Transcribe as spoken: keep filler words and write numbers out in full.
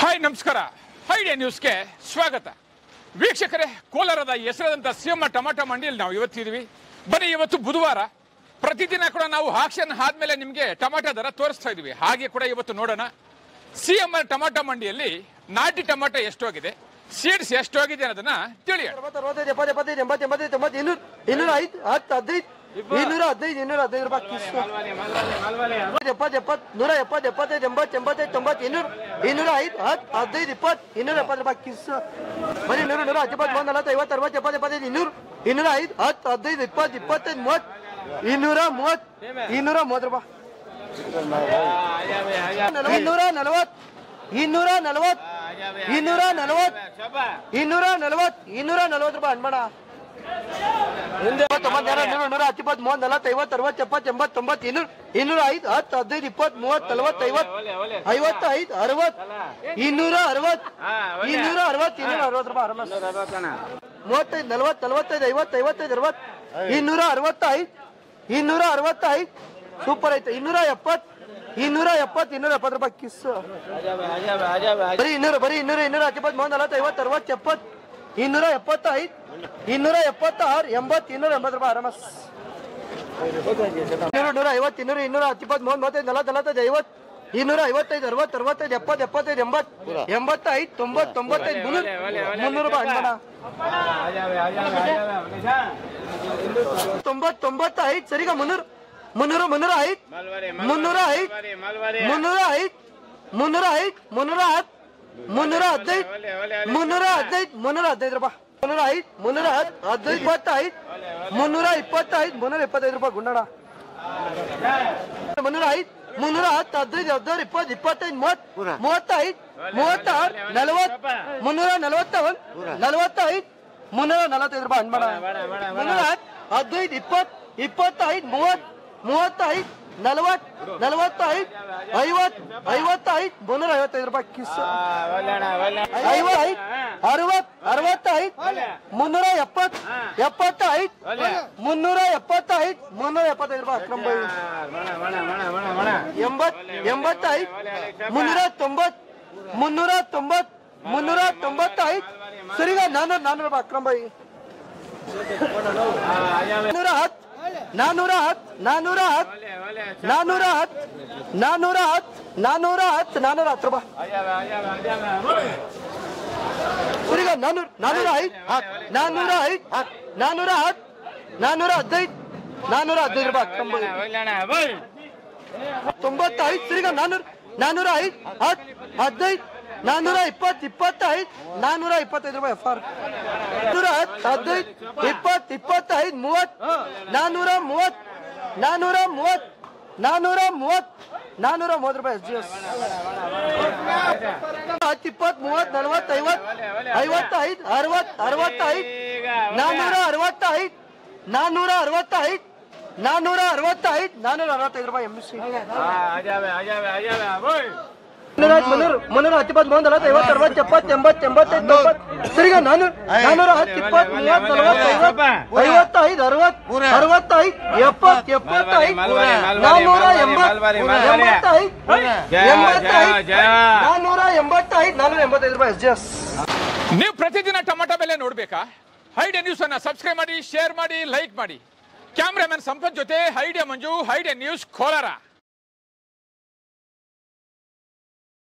Hi ನಮಸ್ಕಾರ. Idea ನ್ಯೂಸ್ಗೆ ಸ್ವಾಗತ. ವೀಕ್ಷಕರೇ, ಕೋಲಾರದ ಹೆಸರಾದಂಥ ಸಿಎಂ ಟೊಮಾಟೊ ಮಂಡಿಯಲ್ಲಿ ನಾವು ಇವತ್ತಿದ್ದೀವಿ. ಬನ್ನಿ, ಇವತ್ತು ಬುಧವಾರ. ಪ್ರತಿದಿನ ಕೂಡ ನಾವು ಆಕ್ಷನ್ ಆದ್ಮೇಲೆ ನಿಮಗೆ ಟೊಮಾಟೊ ದರ ತೋರಿಸ್ತಾ ಇದೀವಿ. ಹಾಗೆ ಕೂಡ ಇವತ್ತು ನೋಡೋಣ ಸಿಎಂ ಟೊಮಾಟೊ ಮಂಡಿಯಲ್ಲಿ ನಾಟಿ ಟೊಮಾಟೊ ಎಷ್ಟೋಗಿದೆ, ಸೀಡ್ಸ್ ಎಷ್ಟೋಗಿದೆ ಅನ್ನೋದನ್ನ ತಿಳಿಯೋಣ. ಇನ್ನೂರ ಹದಿನೈದು ಇನ್ನೂರ ಹದಿನೈದು ರೂಪಾಯಿ ಎಪ್ಪತ್ತು ಎಪ್ಪತ್ತು ನೂರ ಎಪ್ಪತ್ತು ಎಪ್ಪತ್ತೈದು ಎಂಬತ್ತು ಎಂಬತ್ತೈದು ತೊಂಬತ್ತು ಇನ್ನೂರು ಇನ್ನೂರ ಐದು ಹತ್ತು ಹದಿನೈದು ಇಪ್ಪತ್ತು ಇನ್ನೂರ ಎಪ್ಪತ್ತು ರೂಪಾಯಿ ಕಿಸ್. ಬರೀ ನೂರು ನೂರ ಹತ್ತೊಂಬತ್ತು ಒಂದು ನಲವತ್ತು ಐವತ್ತು ಅರವತ್ತು ಎಪ್ಪತ್ತು ಎಪ್ಪತ್ತೈದು ಇನ್ನೂರು ಇನ್ನೂರ ಐದು ಹತ್ತು ಹದಿನೈದು ಇಪ್ಪತ್ತು ಇಪ್ಪತ್ತೈದು ಮೂವತ್ತು ಇನ್ನೂರ ಮೂವತ್ತು ಇನ್ನೂರ ಮೂವತ್ತು ರೂಪಾಯಿ ಇನ್ನೂರ ನಲವತ್ತು ಇನ್ನೂರ ನಲವತ್ತು ಇನ್ನೂರ ನಲವತ್ತು ಇನ್ನೂರ ನಲವತ್ತು ಇನ್ನೂರ ನಲವತ್ತು ರೂಪಾಯಿ ಅನ್ಬೇಡ. ನೂರ ಹತ್ತಿಪ್ಪತ್ತು ಮೂವತ್ ನಲವತ್ತು ಐವತ್ತು ಅರವತ್ತು ಎಪ್ಪತ್ತು ಎಂಬತ್ತು ತೊಂಬತ್ತು ಇನ್ನೂರು ಇನ್ನೂರ ಐದು ಹತ್ತು ಹದಿನೈದು ಇಪ್ಪತ್ತು ಮೂವತ್ತು ನಲವತ್ತು ಐವತ್ತು ಐವತ್ತು ಐದು ಅರವತ್ತು ಇನ್ನೂರ ಅರವತ್ತು ಇನ್ನೂರ ಅರವತ್ತು ಇನ್ನೂರ ಅರವತ್ತು ರೂಪಾಯಿ ಮೂವತ್ತೈದು ನಲವತ್ತು ನಲವತ್ತೈದು ಐವತ್ತು ಐವತ್ತೈದು ಅರವತ್ತು ಇನ್ನೂರ ಅರವತ್ತೈದು ಇನ್ನೂರ ಅರವತ್ತೈದು ಸೂಪರ್ ಐತೆ. ಇನ್ನೂರ ಎಪ್ಪತ್ತು ಇನ್ನೂರ ಎಪ್ಪತ್ತು ಇನ್ನೂರ ಎಪ್ಪತ್ತು ರೂಪಾಯಿ ಕಿಸ್. ಬರೀ ಇನ್ನೂರು ಬರೀ ಇನ್ನೂರ ಇನ್ನೂರ ಹತ್ತಿಪ್ಪತ್ತು ಮೂವತ್ತು ನಲವತ್ತು ಐವತ್ತು ಅರವತ್ತು ಎಪ್ಪತ್ತು ಇನ್ನೂರ ಎಪ್ಪತ್ತೈದು ಇನ್ನೂರ ಎಪ್ಪತ್ತಾರು ಎಂಬತ್ತು ಇನ್ನೂರ ಎಂಬತ್ತು ರೂಪಾಯಿ ಆರಾಮಸ್. ಇನ್ನೂರು ನೂರ ಐವತ್ತು ಇನ್ನೂರು ಇನ್ನೂರ ಹತ್ತಿಪ್ಪತ್ತು ಮೂವತ್ತು ಮೂವತ್ತೈದು ನಲವತ್ತು ನಲವತ್ತೈದು ಐವತ್ತು ಇನ್ನೂರ ಐವತ್ತೈದು ಅರವತ್ತು ಅರವತ್ತೈದು ಎಪ್ಪತ್ತು ಎಪ್ಪತ್ತೈದು ಎಂಬತ್ತು ಎಂಬತ್ತೈದು ತೊಂಬತ್ತು ತೊಂಬತ್ತೈದು ಮುನ್ನೂರು ಮುನ್ನೂರು ರೂಪಾಯಿ ಅನ್ಬೇಡ. ತೊಂಬತ್ತು ತೊಂಬತ್ತೈದು ಸರಿಗ ಮುನ್ನೂರು ಮುನ್ನೂರು ಮುನ್ನೂರ ಐದು ಮುನ್ನೂರ ಐದು ಮುನ್ನೂರ ಐದು ಮುನ್ನೂರ ಐದು ಮುನ್ನೂರ ಹತ್ತು ಮುನ್ನೂರ ಹದಿನೈದು ಮುನ್ನೂರ ಹದಿನೈದು ಮುನ್ನೂರ ಹದಿನೈದು ರೂಪಾಯಿ ಮುನ್ನೂರ ಐದು ಮುನ್ನೂರ ಹತ್ತು ಹದಿನೈದು ಇಪ್ಪತ್ತೈದು ಮುನ್ನೂರ ಇಪ್ಪತ್ತೈದು ಮುನ್ನೂರ ಇಪ್ಪತ್ತೈದು ರೂಪಾಯಿ ಗುಂಡಣ. ಮುನ್ನೂರ ಐದು ಮುನ್ನೂರ ಹತ್ತು ಹದಿನೈದು ಹದಿನಾರು ಇಪ್ಪತ್ತು ಇಪ್ಪತ್ತೈದು ಮೂವತ್ತು ಮೂವತ್ತೈದು ಮೂವತ್ತಾರು ನಲವತ್ತು ಮುನ್ನೂರ ನಲವತ್ತ ಒಂದು ನಲವತ್ತೈದು ಮುನ್ನೂರ ನಲವತ್ತೈದು ರೂಪಾಯಿ ಅನ್ಬೇಡ. ಮುನ್ನೂರ ಹತ್ತು ಹದಿನೈದು ಇಪ್ಪತ್ತು ಇಪ್ಪತ್ತೈದು ಮೂವತ್ತು ಮೂವತ್ತೈದು ನಲವತ್ತು ನಲವತ್ತೈದು ಐವತ್ತು ಐವತ್ತೈದು ಮುನ್ನೂರ ಐವತ್ತೈದು ರೂಪಾಯಿ ಕಿಸ್. ಐವತ್ತೈದು ಅರವತ್ತು ಅರವತ್ತೈದು ಮುನ್ನೂರ ಎಪ್ಪತ್ತು ಎಪ್ಪತ್ತೈದು ಮುನ್ನೂರ ಎಪ್ಪತ್ತೈದು ಮುನ್ನೂರ ಎಪ್ಪತ್ತೈದು ರೂಪಾಯಿ ಅಕ್ರಂಬೈ. ಎಂಬತ್ತು ಎಂಬತ್ತೈದು ಮುನ್ನೂರ ತೊಂಬತ್ತು ಮುನ್ನೂರ ತೊಂಬತ್ತು ಮುನ್ನೂರ ತೊಂಬತ್ತೈದು ಸರಿಗ ನಾನ್ನೂರ ನಾನ್ನೂರು ರೂಪಾಯಿ ಅಕ್ರಂಬೈ. ನಾನ್ನೂರ ಹತ್ತು ನಾನೂರ ಹತ್ತು ನಾನೂರ ಹತ್ತು ನಾನೂರ ಹತ್ತು ನಾನೂರ ಹತ್ತು ನಾನೂರ ಹತ್ತು ನಾನೂರ ಹತ್ತು ರೂಪಾಯಿ ಸರಿಗ ನಾನೂರ ನಾನೂರ ಐದು ನಾನೂರ ಐದು ನಾನೂರ ಹತ್ತು ನಾನೂರ ಹದಿನೈದು ನಾನೂರ ಹದಿನೈದು ರೂಪಾಯಿ ತೊಂಬತ್ತೈದು ಸರಿಗ ನಾನೂರ ನಾನೂರ ಐದು ಹತ್ತು ಹದಿನೈದು ನಾನೂರ ಇಪ್ಪತ್ತು ಇಪ್ಪತ್ತೈದು ನಾನೂರ ಇಪ್ಪತ್ತೈದು ರೂಪಾಯಿ ಎಫ್ ಆರ್ ನೂರ ಹತ್ತು ಹದಿನೈದು ಇಪ್ಪತ್ತು ಇಪ್ಪತ್ತೈದು ಮೂವತ್ತು ನಾನೂರ ಮೂವತ್ತು ನಾನೂರ ಮೂವತ್ತು ನಾನೂರ ಮೂವತ್ತು ನಾನೂರ ಮೂವತ್ತು ರೂಪಾಯಿ ಎಸ್ ಜಿ ಎಸ್. ಹತ್ತು ಇಪ್ಪತ್ತು ಮೂವತ್ತು ನಲವತ್ತು ಐವತ್ತು ಐವತ್ತೈದು ಅರವತ್ತು ಅರವತ್ತೈದು ನಾನೂರ ಅರವತ್ತೈದು ನಾನೂರ ಅರವತ್ತೈದು ನಾನೂರ ಅರವತ್ತೈದು ನಾನೂರ ಅರವತ್ತೈದು ರೂಪಾಯಿ ಎಂ ಸಿ. ಮುನ್ನೂರು ಮುನ್ನೂರ ಹತ್ತಿಪ್ಪತ್ತು ಮೂವತ್ತು ನಲವತ್ತು ಐವತ್ತು ಅರವತ್ತು ಎಪ್ಪತ್ತು ಎಂಬತ್ತು ಎಂಬತ್ತೈದು ತೊಂಬತ್ತು ಸರಿಗ ನಾನೂರ ನಾನೂರ ಹತ್ತು ಇಪ್ಪತ್ತು ಮೂವತ್ತು ನಲವತ್ತು ಐವತ್ತು ಐವತ್ತೈದು ಅರವತ್ತು ಅರವತ್ತೈದು ಎಪ್ಪತ್ತು ಎಪ್ಪತ್ತೈದು ನಾನೂರ ಎಂಬತ್ತು ಎಂಬತ್ತೈದು ಎಂಬತ್ತೈದು ನಾನೂರ ಎಂಬತ್ತೈದು ನಾನೂರ ಎಂಬತ್ತೈದು ರೂಪಾಯಿ ಎಸ್ ಜಿ ಎಸ್. ನೀವು ಪ್ರತಿದಿನ ಟೊಮಾಟೊ ಬೆಲೆ ನೋಡ್ಬೇಕಾ? ಐಡಿಯಾ ನ್ಯೂಸ್ ಅನ್ನ ಸಬ್ಸ್ಕ್ರೈಬ್ ಮಾಡಿ, ಶೇರ್ ಮಾಡಿ, ಲೈಕ್ ಮಾಡಿ. ಕ್ಯಾಮ್ರಾಮನ್ ಸಂಪತ್ ಜೊತೆ idea Manju, idea news Kolar.